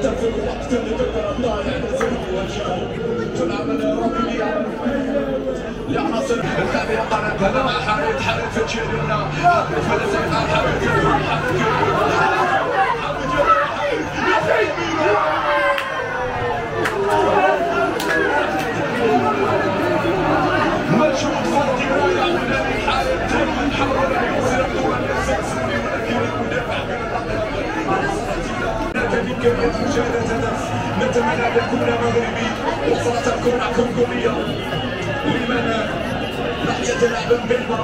تفك وقت اللي تقدر الطالع نزل وجهه تلعب الركنيه لعناصر الثانيه قالت هذا مع حارب في تشيلنا فلسفه مشروط فاضي رايع ولا حارب تم حول يوصل الكره للساسوني ولكن المدافع بإمكانية مشاهدة هدف نتمنى أن يكون مغربي وصلت الكرة كونغولية لمن ناحية لعب مبيبا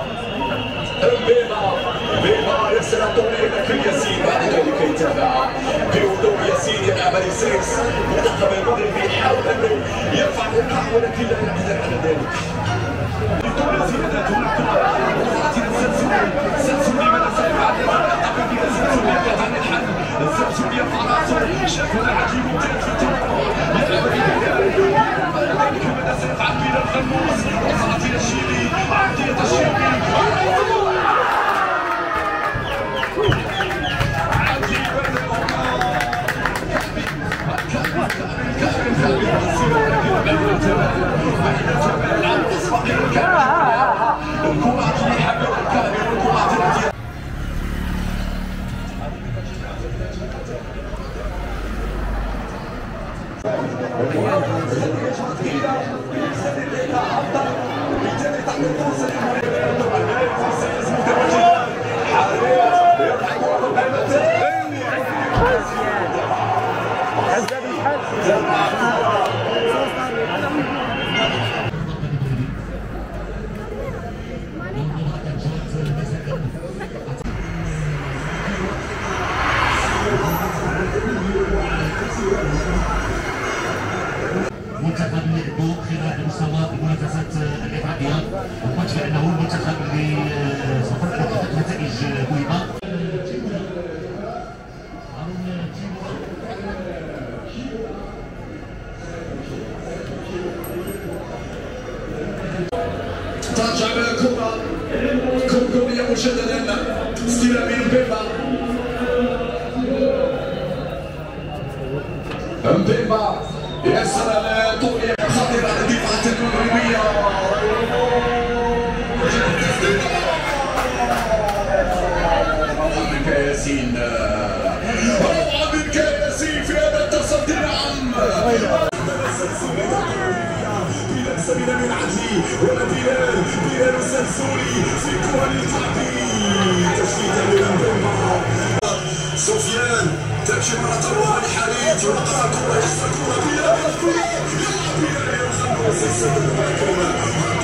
يرسل الطولي لكن ياسين بعد ذلك يتابع بوضوح ياسين يلعب لسيس منتخب المغربي يحاول أن يرفع الإيقاع ولكن لا يقدر على ذلك لدون زيادة الكرة وصلت إلى السلسلي ماذا سيفعل يتقدم بها السلسلي عن الحل السلسلي يرفع راسه شافه عجيب ممتاز في التمرر بعد ذلك ماذا سيفعل بلا الغموس وصلت إلى الشيبي عطية الشيبي منتخب الضوء خلال المستوى المنافسات الإفريقية وقلت بأنه المنتخب اللي سوف يحقق نتائج مهمة. ترجع بالكرة كونغولية مجددا استلام مبيبا يسر لطولية خطيرة على الدفاعات المغربية روعة منك يا ياسين روعة منك يا ياسين في هذا التصدي نعم بلال سمينة من عدلي ولا بلال السلسولي في كرة للكعبي تشتيتا من مبيبا سفيان تمشي مرة أخرى لحريت وقع الكرة يخسر الكرة بلال يلعب بلال الخمس السد الحكم